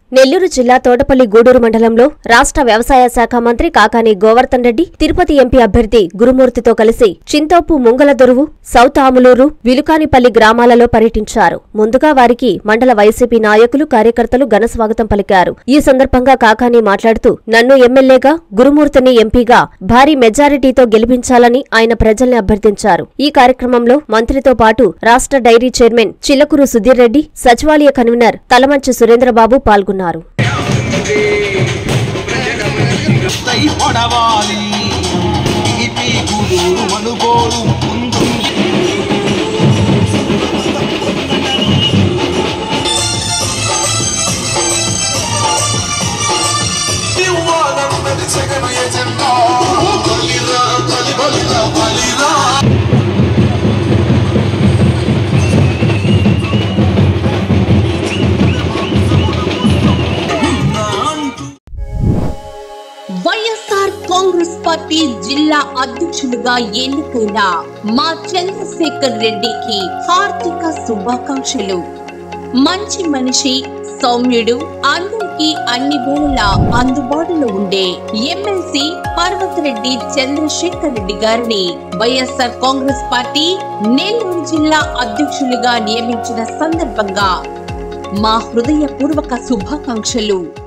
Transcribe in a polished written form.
నెల్లూరు జిల్లా తోటపల్లి గూడూరు మండలంలో రాష్ట్ర వ్యవసాయ శాఖ మంత్రి కాకాని గోవర్ధన్ రెడ్డి తిరుపతి ఎంపీ అభ్యర్థి గురుమూర్తితో కలిసి చింతోపు ముంగలదొరువు సౌత్ ఆములూరు విలుకానిపల్లి గ్రామాలలో పర్యటించారు. ముందుగా వారికి మండల వైసీపీ నాయకులు కార్యకర్తలు ఘనస్వాగతం పలికారు. ఈ సందర్భంగా కాకాని మాట్లాడుతూ నన్ను ఎమ్మెల్యేగా గురుమూర్తిని ఎంపీగా భారీ మెజారిటీతో గెలిపించాలని ఆయన ప్రజల్ని అభ్యర్థించారు. ఈ కార్యక్రమంలో మంత్రితో పాటు రాష్ట్ర డైరీ చైర్మన్ చిల్లకూరు సుధీర్ రెడ్డి, సచివాలయ కన్వీనర్ తలమంచి సురేంద్రబాబు పాల్గొన్నారు. వైఎస్ఆర్ కాంగ్రెస్ పార్టీ జిల్లా అధ్యక్షులుగా ఎన్నికైన మా చంద్రశేఖర్ రెడ్డికి హార్దిక శుభాకాంక్షలు. మంచి మనిషి, సౌమ్యుడు, అందరికీ అన్ని వేళలా అందుబాటులో ఉండే ఎమ్మెల్సీ పర్వతరెడ్డి చంద్రశేఖర్ రెడ్డి గారిని వైఎస్ఆర్ కాంగ్రెస్ పార్టీ నెల్లూరు జిల్లా అధ్యక్షులుగా నియమించిన సందర్భంగా మా హృదయపూర్వక శుభాకాంక్షలు.